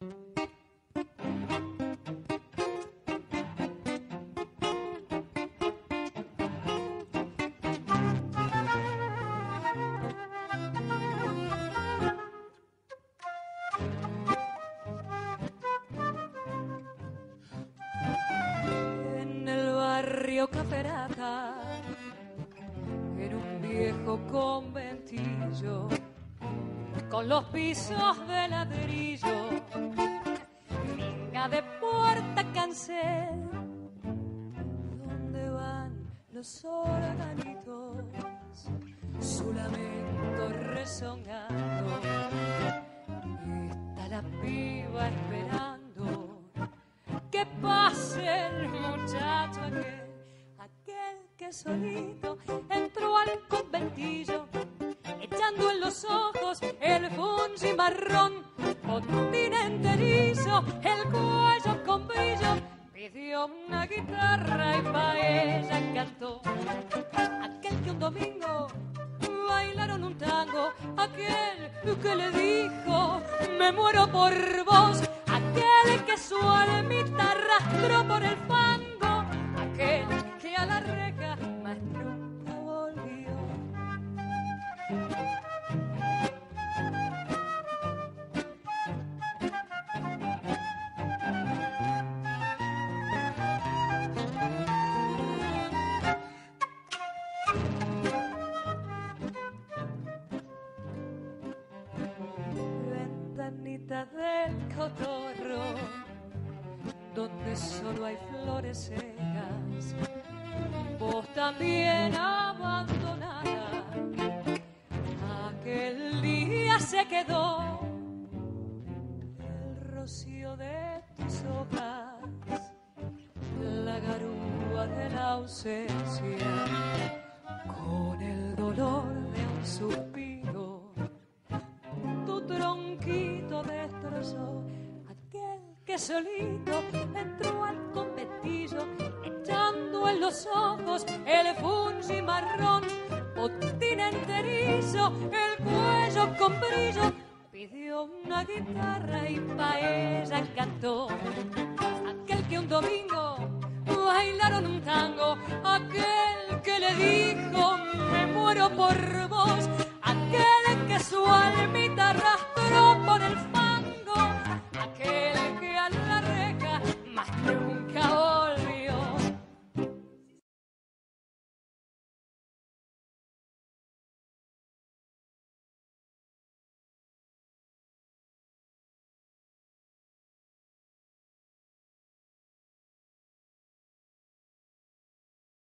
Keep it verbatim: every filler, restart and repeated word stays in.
Caferata, en un viejo conventillo con los pisos de ladrillo, minga de puerta cancel, donde van los organitos, su lamento rezongando. Está la piba esperando que pase el muchacho aquel, aquel que solito entró al conventillo, echando en los ojos el fungi marrón, botín enterizo, el cuello con brillo, pidió una guitarra y pa' ella cantó. Aquel que un domingo bailaron un tango, aquel que le dijo me muero por vos, aquel que su almita arrastró por el fango, aquel que a la reja más nunca volvió. Ventanita del cotorro, donde solo hay flores secas, vos también abandonada, aquel día se quedó el rocío de tus hojas, la garúa de la ausencia, con el dolor de un suspiro, tu tronquito destrozó. Que solito entró al conventillo, echando en los ojos el fungi marrón, botín enterizo, el cuello con brillo, pidió una guitarra y pa' ella cantó. Aquel que un domingo bailaron un tango, aquel que le dijo me muero por vos,